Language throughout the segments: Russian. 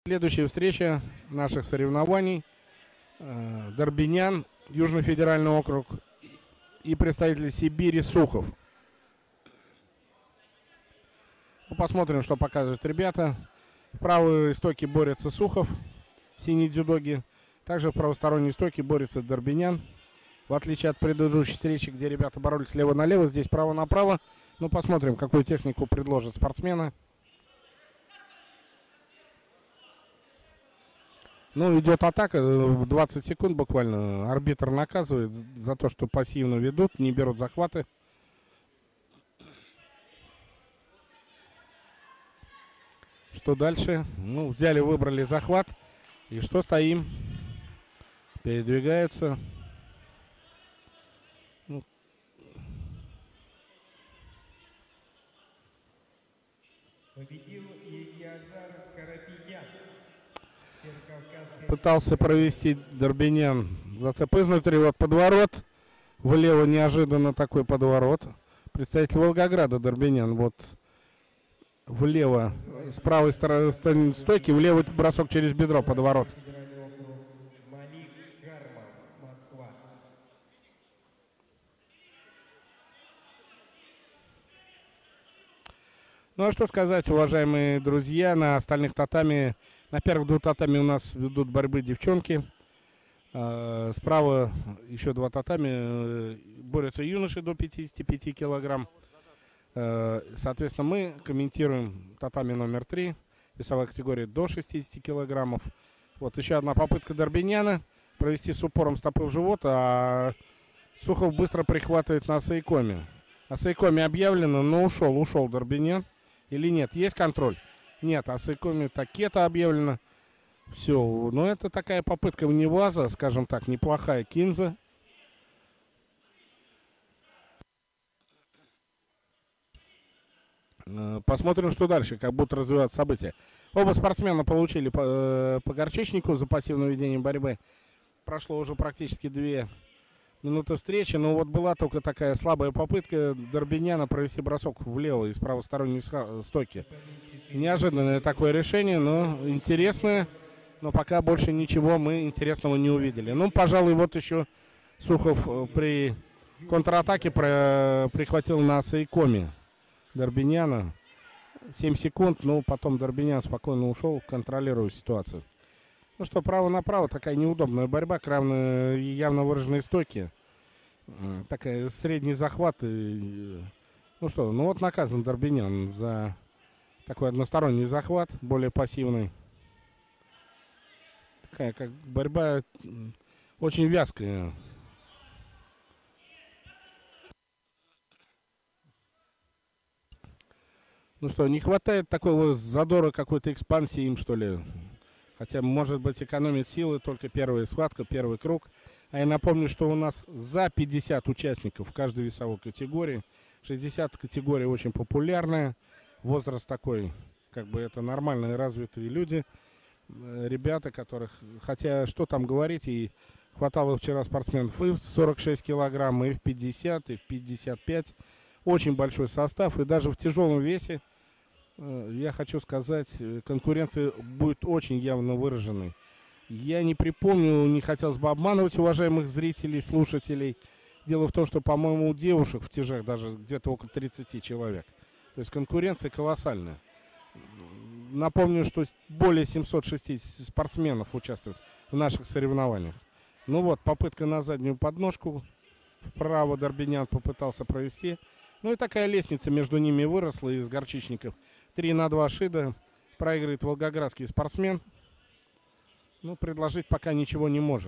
Следующая встреча наших соревнований. Дорбинян, Южный федеральный округ, и представитель Сибири Сухов. Посмотрим, что покажут ребята. В правой стойке борется Сухов, синий дзюдоги. Также в правосторонней стойке борется Дорбинян. В отличие от предыдущей встречи, где ребята боролись слева налево, здесь право направо. Ну, посмотрим, какую технику предложат спортсмены. Ну, идет атака, 20 секунд буквально. Арбитр наказывает за то, что пассивно ведут, не берут захваты. Что дальше? Ну, взяли, выбрали захват. И что, стоим? Передвигаются. Победил Ильязар Карапетян. Пытался провести Дорбинян зацеп изнутри, вот подворот. Влево неожиданно такой подворот. Представитель Волгограда Дорбинян. Вот влево, с правой стороны стойки, влево бросок через бедро, подворот. Ну а что сказать, уважаемые друзья, на остальных татами, на первых двух татами у нас ведут борьбы девчонки. Справа еще два татами, борются юноши до 55 килограмм. Соответственно, мы комментируем татами номер 3, весовая категория до 60 килограммов. Вот еще одна попытка Дорбиняна провести с упором стопы в живот, а Сухов быстро прихватывает на Сайкоме. На Сайкоме объявлено, но ушел Дорбинян. Или нет? Есть контроль? Нет, а Сайкоме такета объявлено. Все, но это такая попытка вневаза, скажем так, неплохая кинза. Посмотрим, что дальше, как будут развиваться события. Оба спортсмена получили по горчичнику за пассивное ведение борьбы. Прошло уже практически 2 минуты встречи, но вот была только такая слабая попытка Дорбиняна провести бросок влево из правосторонней стойки. Неожиданное такое решение, но интересное. Но пока больше ничего мы интересного не увидели. Ну, пожалуй, вот еще Сухов при контратаке прихватил на Сайкоме Дорбиняна. 7 секунд, но потом Дорбинян спокойно ушел, контролируя ситуацию. Ну что, право направо, такая неудобная борьба, явно выраженные стойки. Такая средний захват. Ну что, ну вот наказан Дорбинян за такой односторонний захват, более пассивный. Такая как борьба очень вязкая. Ну что, не хватает такого задора, какой-то экспансии им, что ли? Хотя, может быть, экономит силы только первая схватка, первый круг. А я напомню, что у нас за 50 участников в каждой весовой категории. 60 категория очень популярная. Возраст такой, как бы это нормальные, развитые люди. Ребята, которых, хотя что там говорить, и хватало вчера спортсменов и в 46 килограмм, и в 50, и в 55. Очень большой состав, и даже в тяжелом весе, я хочу сказать, конкуренция будет очень явно выраженной. Я не припомню, не хотелось бы обманывать уважаемых зрителей, слушателей. Дело в том, что, по-моему, у девушек в тяжах даже где-то около 30 человек. То есть конкуренция колоссальная. Напомню, что более 760 спортсменов участвуют в наших соревнованиях. Ну вот, попытка на заднюю подножку. Вправо Дорбинян попытался провести. Ну и такая лестница между ними выросла из горчичников. 3-2 шида. Проигрывает волгоградский спортсмен. Ну, предложить пока ничего не может.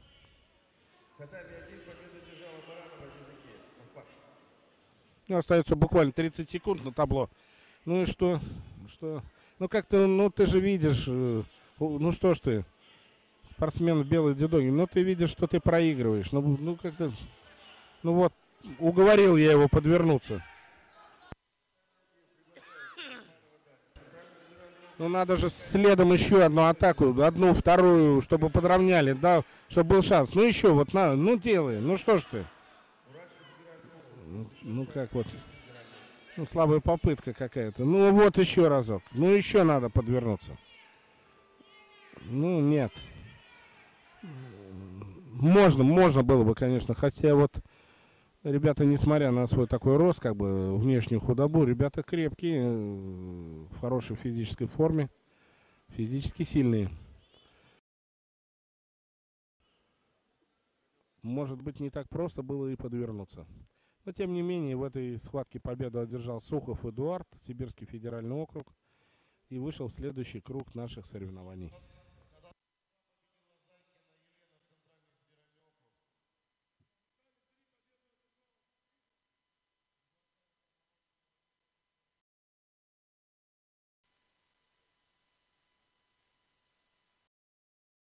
Ну, остается буквально 30 секунд на табло. Ну и что? Ну как-то, ну ты же видишь, ну что ж ты, спортсмен в белой дзюдоге, ну ты видишь, что ты проигрываешь. Ну как-то, ну вот, уговорил я его подвернуться. Ну надо же следом еще одну атаку, одну, вторую, чтобы подровняли, да, чтобы был шанс. Ну еще вот, ну делай, ну что ж ты. Ну как вот. Ну, слабая попытка какая-то. Ну, вот еще разок. Ну, еще надо подвернуться. Ну, нет. Можно было бы, конечно. Хотя вот ребята, несмотря на свой такой рост, как бы внешнюю худобу, ребята крепкие, в хорошей физической форме, физически сильные. Может быть, не так просто было и подвернуться. Но, тем не менее, в этой схватке победу одержал Сухов Эдуард, Сибирский федеральный округ, и вышел в следующий круг наших соревнований.